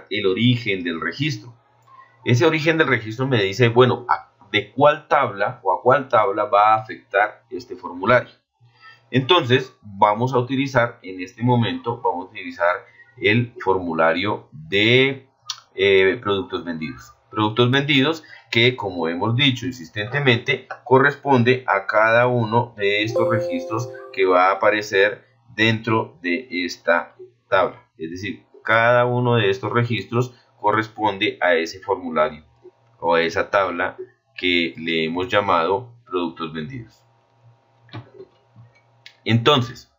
el origen del registro. Ese origen del registro me dice, bueno, de cuál tabla o a cuál tabla va a afectar este formulario. Entonces vamos a utilizar, en este momento, vamos a utilizar el formulario de productos vendidos. Productos vendidos que, como hemos dicho insistentemente, corresponde a cada uno de estos registros que va a aparecer dentro de esta tabla. Es decir, cada uno de estos registros corresponde a ese formulario o a esa tabla que le hemos llamado productos vendidos. Entonces,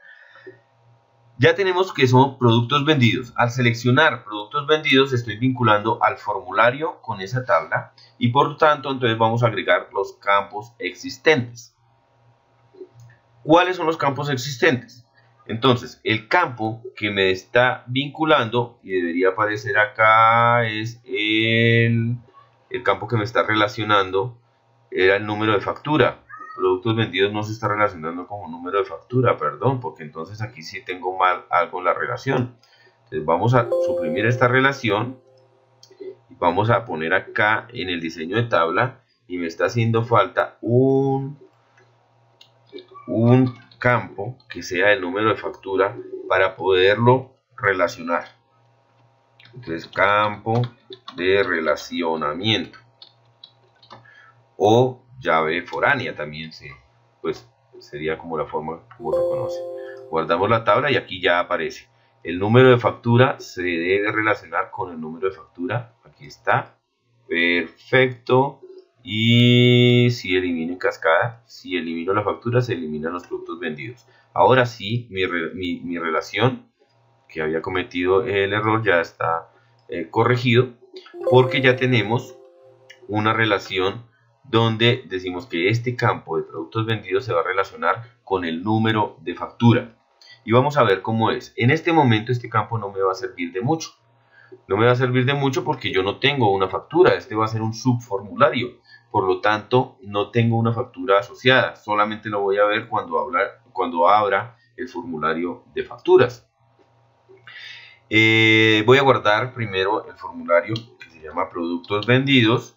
ya tenemos que son productos vendidos. Al seleccionar productos vendidos estoy vinculando al formulario con esa tabla y por tanto entonces vamos a agregar los campos existentes. ¿Cuáles son los campos existentes? Entonces, el campo que me está vinculando y debería aparecer acá es el campo que me está relacionando, era el número de factura. Productos vendidos no se está relacionando como número de factura, perdón, porque entonces aquí sí tengo mal algo en la relación. Entonces vamos a suprimir esta relación y vamos a poner acá en el diseño de tabla y me está haciendo falta un campo que sea el número de factura para poderlo relacionar. Entonces, campo de relacionamiento o llave foránea también pues sería como la forma como se conoce. Guardamos la tabla y aquí ya aparece el número de factura, se debe relacionar con el número de factura. Aquí está, perfecto. Y si elimino en cascada, si elimino la factura, se eliminan los productos vendidos. Ahora sí, mi relación que había cometido el error ya está corregido, porque ya tenemos una relación donde decimos que este campo de productos vendidos se va a relacionar con el número de factura. Y vamos a ver cómo es. En este momento este campo no me va a servir de mucho. No me va a servir de mucho porque yo no tengo una factura. Este va a ser un subformulario. Por lo tanto, no tengo una factura asociada. Solamente lo voy a ver cuando abra el formulario de facturas. Voy a guardar primero el formulario que se llama productos vendidos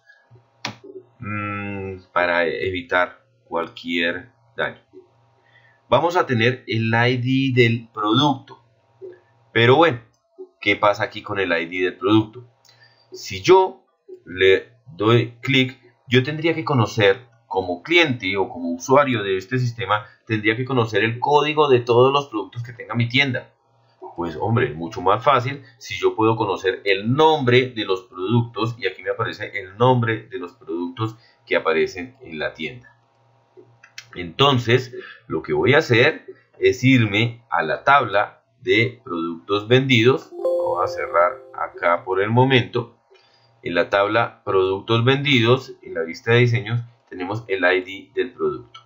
para evitar cualquier daño. Vamos a tener el ID del producto. Pero bueno, ¿qué pasa aquí con el ID del producto? Si yo le doy clic, yo tendría que conocer, como cliente o como usuario de este sistema, tendría que conocer el código de todos los productos que tenga mi tienda. Pues hombre, mucho más fácil si yo puedo conocer el nombre de los productos, y aquí me aparece el nombre de los productos que aparecen en la tienda. Entonces, lo que voy a hacer es irme a la tabla de productos vendidos. Voy a cerrar acá por el momento. En la tabla productos vendidos, en la vista de diseños, tenemos el ID del producto.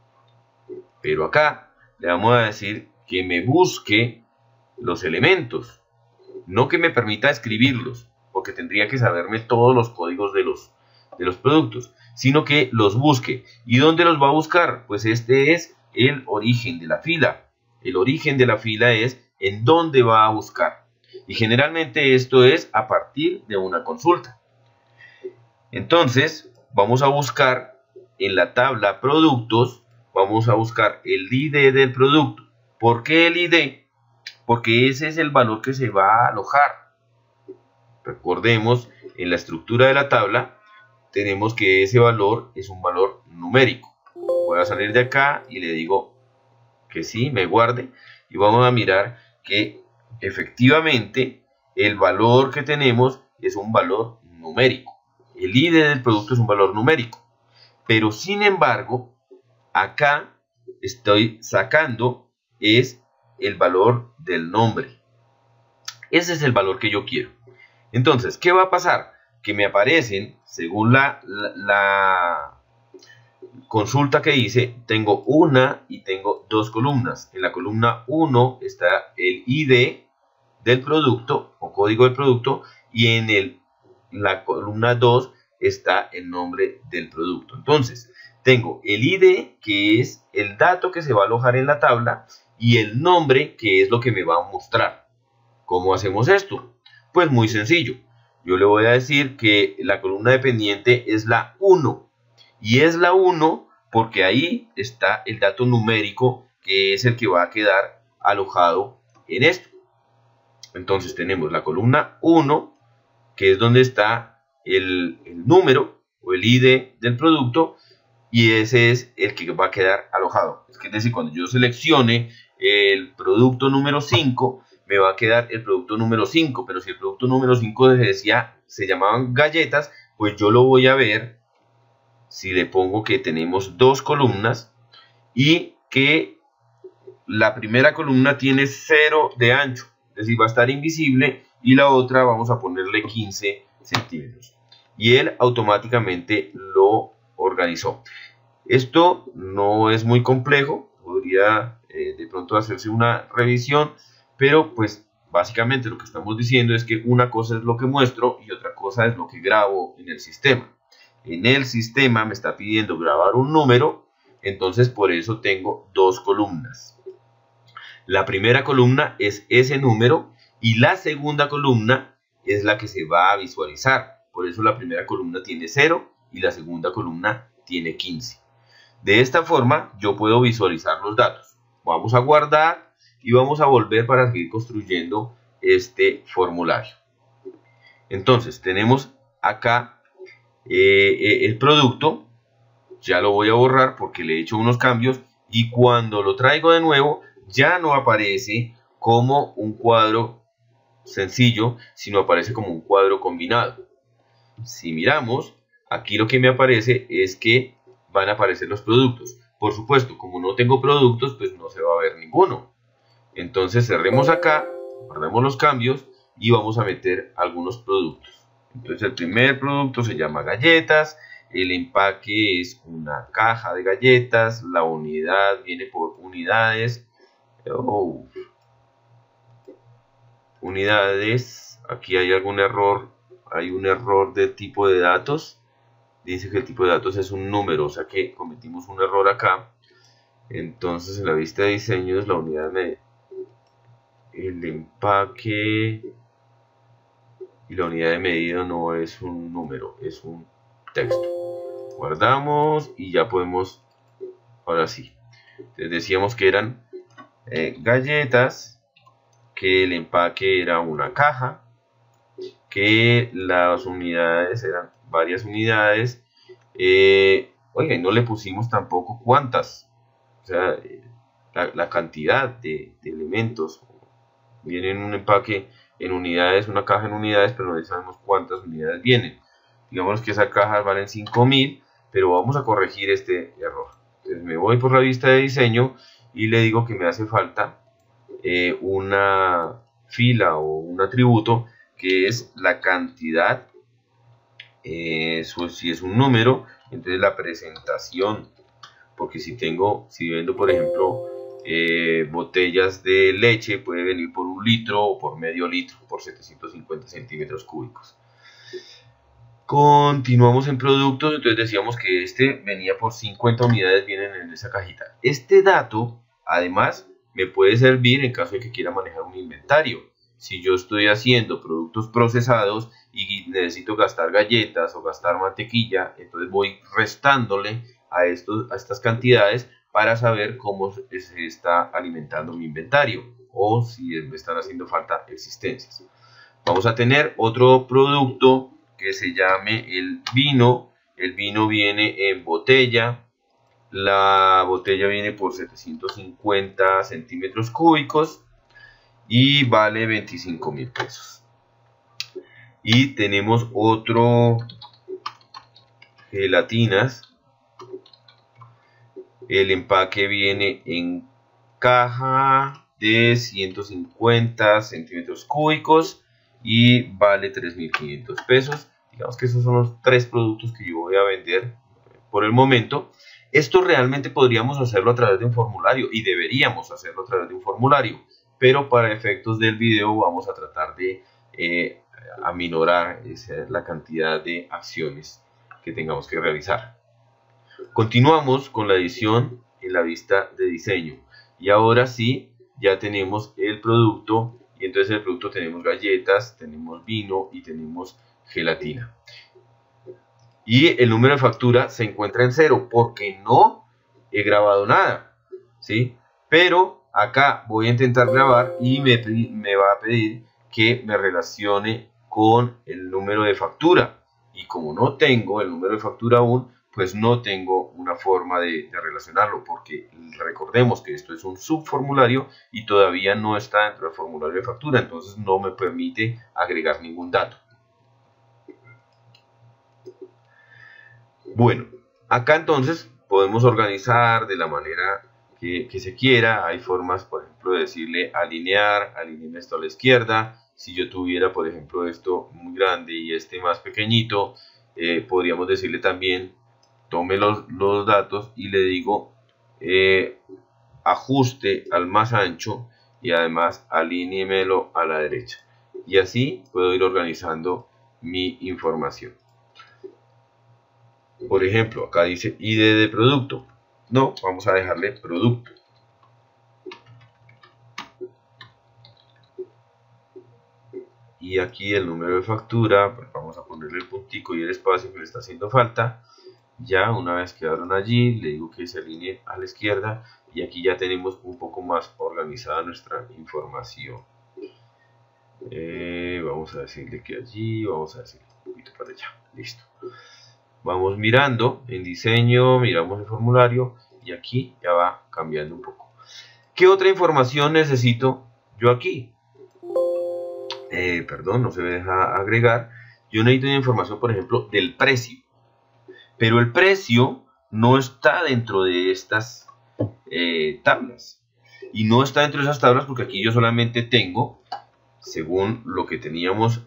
Pero acá le vamos a decir que me busque los elementos, no que me permita escribirlos, porque tendría que saberme todos los códigos de los productos, sino que los busque. ¿Y dónde los va a buscar? Pues este es el origen de la fila. El origen de la fila es en dónde va a buscar. Y generalmente esto es a partir de una consulta. Entonces, vamos a buscar en la tabla productos, vamos a buscar el ID del producto. ¿Por qué el ID? Porque ese es el valor que se va a alojar. Recordemos, en la estructura de la tabla, tenemos que ese valor es un valor numérico. Voy a salir de acá y le digo que sí, me guarde. Y vamos a mirar que efectivamente el valor que tenemos es un valor numérico. El ID del producto es un valor numérico. Pero sin embargo, acá estoy sacando es el valor del nombre. Ese es el valor que yo quiero. Entonces, ¿qué va a pasar? Que me aparecen, según la consulta que hice, tengo una y tengo dos columnas. En la columna 1 está el ID del producto o código del producto, y en la columna 2 está el nombre del producto. Entonces, tengo el ID, que es el dato que se va a alojar en la tabla, y el nombre, que es lo que me va a mostrar. ¿Cómo hacemos esto? Pues muy sencillo. Yo le voy a decir que la columna dependiente es la 1. Y es la 1 porque ahí está el dato numérico que es el que va a quedar alojado en esto. Entonces tenemos la columna 1, que es donde está el número o el ID del producto, y ese es el que va a quedar alojado. Es decir, cuando yo seleccione el producto número 5, me va a quedar el producto número 5, pero si el producto número 5 se llamaban galletas, pues yo lo voy a ver si le pongo que tenemos dos columnas y que la primera columna tiene 0 de ancho, es decir, va a estar invisible, y la otra vamos a ponerle 15 centímetros. Y él automáticamente lo organizó. Esto no es muy complejo, podría de pronto hacerse una revisión, pero pues básicamente lo que estamos diciendo es que una cosa es lo que muestro y otra cosa es lo que grabo en el sistema. En el sistema me está pidiendo grabar un número, entonces por eso tengo dos columnas. La primera columna es ese número y la segunda columna es la que se va a visualizar. Por eso la primera columna tiene 0 y la segunda columna tiene 15. De esta forma yo puedo visualizar los datos. Vamos a guardar y vamos a volver para seguir construyendo este formulario. Entonces tenemos acá el producto. Ya lo voy a borrar porque le he hecho unos cambios, y cuando lo traigo de nuevo ya no aparece como un cuadro sencillo, sino aparece como un cuadro combinado. Si miramos, aquí lo que me aparece es que van a aparecer los productos. Por supuesto, como no tengo productos, pues no se va a ver ninguno. Entonces cerremos acá, guardemos los cambios y vamos a meter algunos productos. Entonces el primer producto se llama galletas, el empaque es una caja de galletas, la unidad viene por unidades. Unidades, aquí hay algún error, hay un error de tipo de datos. Dice que el tipo de datos es un número, o sea que cometimos un error acá. Entonces en la vista de diseños, la unidad el empaque y la unidad de medida no es un número, es un texto. Guardamos y ya podemos, ahora sí. Entonces decíamos que eran galletas, que el empaque era una caja, que las unidades eran varias unidades. Oiga, no le pusimos tampoco cuántas, o sea, la cantidad de elementos. Viene en un empaque en unidades, una caja en unidades, pero no sabemos cuántas unidades vienen. Digamos que esas cajas valen 5000, pero vamos a corregir este error. Entonces me voy por la vista de diseño y le digo que me hace falta una fila o un atributo que es la cantidad. Eso si es un número, entonces la presentación, porque si vendo por ejemplo botellas de leche, puede venir por 1 litro o por medio litro, por 750 centímetros cúbicos. Continuamos en productos. Entonces decíamos que este venía por 50 unidades, vienen en esa cajita. Este dato además me puede servir en caso de que quiera manejar un inventario. Si yo estoy haciendo productos procesados y necesito gastar galletas o gastar mantequilla, entonces voy restándole a estas cantidades para saber cómo se está alimentando mi inventario o si me están haciendo falta existencias. Vamos a tener otro producto que se llame el vino. El vino viene en botella. La botella viene por 750 centímetros cúbicos y vale 25.000 pesos. Y tenemos otro, gelatinas. El empaque viene en caja de 150 centímetros cúbicos y vale 3.500 pesos. Digamos que esos son los tres productos que yo voy a vender por el momento. Esto realmente podríamos hacerlo a través de un formulario y deberíamos hacerlo a través de un formulario, pero para efectos del video vamos a tratar de aminorar la cantidad de acciones que tengamos que realizar. Continuamos con la edición en la vista de diseño y ahora sí ya tenemos el producto y entonces en el producto tenemos galletas, tenemos vino y tenemos gelatina. Y el número de factura se encuentra en 0 porque no he grabado nada, ¿sí? Pero acá voy a intentar grabar y me va a pedir que me relacione con el número de factura. Y como no tengo el número de factura aún, pues no tengo una forma de relacionarlo, porque recordemos que esto es un subformulario y todavía no está dentro del formulario de factura, entonces no me permite agregar ningún dato. Bueno, acá entonces podemos organizar de la manera que se quiera. Hay formas, por ejemplo, de decirle alinear, alineen esto a la izquierda. Si yo tuviera, por ejemplo, esto muy grande y este más pequeñito, podríamos decirle también, tome los datos y le digo ajuste al más ancho y además alíñemelo a la derecha. Y así puedo ir organizando mi información. Por ejemplo, acá dice ID de producto. No, vamos a dejarle producto. Y aquí el número de factura, pues vamos a ponerle el puntico y el espacio que le está haciendo falta. Ya una vez quedaron allí, le digo que se alinee a la izquierda y aquí ya tenemos un poco más organizada nuestra información. Vamos a decirle que allí, vamos a decirle un poquito para allá. Listo. Vamos mirando en diseño, miramos el formulario y aquí ya va cambiando un poco. ¿Qué otra información necesito yo aquí? Perdón, no se me deja agregar. Yo necesito información, por ejemplo, del precio. Pero el precio no está dentro de estas tablas. Y no está dentro de esas tablas porque aquí yo solamente tengo, según lo que teníamos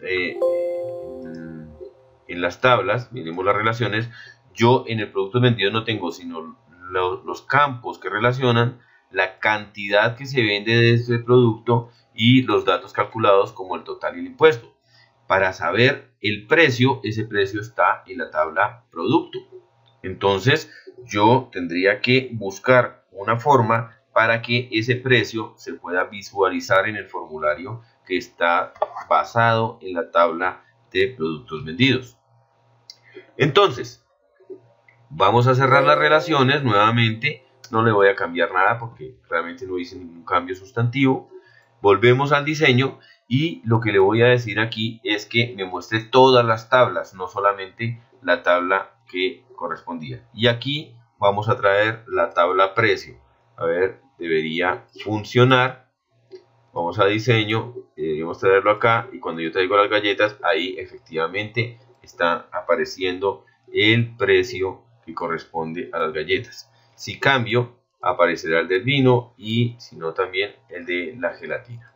en las tablas, miremos las relaciones, yo en el producto vendido no tengo sino los campos que relacionan la cantidad que se vende de este producto y los datos calculados como el total y el impuesto. Para saber el precio, ese precio está en la tabla producto. Entonces yo tendría que buscar una forma para que ese precio se pueda visualizar en el formulario que está basado en la tabla de productos vendidos. Entonces, vamos a cerrar las relaciones nuevamente. No le voy a cambiar nada porque realmente no hice ningún cambio sustantivo. Volvemos al diseño y lo que le voy a decir aquí es que me muestre todas las tablas, no solamente la tabla que correspondía. Y aquí vamos a traer la tabla precio. A ver, debería funcionar. Vamos a diseño, deberíamos traerlo acá y cuando yo traigo las galletas, ahí efectivamente está apareciendo el precio que corresponde a las galletas. Si cambio, aparecerá el del vino y si no también el de la gelatina.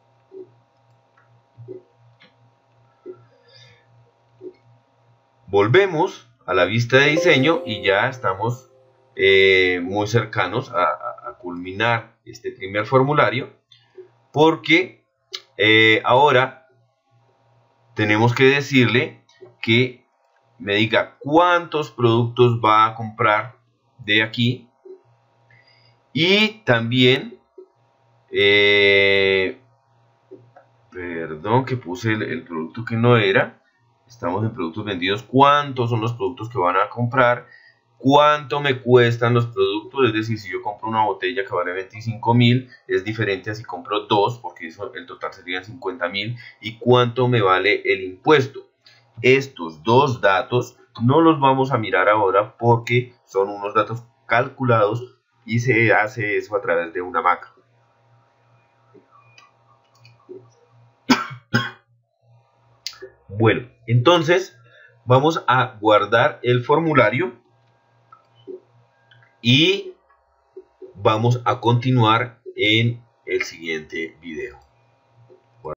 Volvemos a la vista de diseño y ya estamos muy cercanos a culminar este primer formulario porque ahora tenemos que decirle que me diga cuántos productos va a comprar de aquí y también perdón que puse el producto que no era, estamos en productos vendidos, cuántos son los productos que van a comprar, cuánto me cuestan los productos, es decir, si yo compro una botella que vale 25.000, es diferente a si compro dos, porque eso, el total serían 50.000, y cuánto me vale el impuesto. Estos dos datos no los vamos a mirar ahora porque son unos datos calculados y se hace eso a través de una macro. Bueno, entonces vamos a guardar el formulario y vamos a continuar en el siguiente video.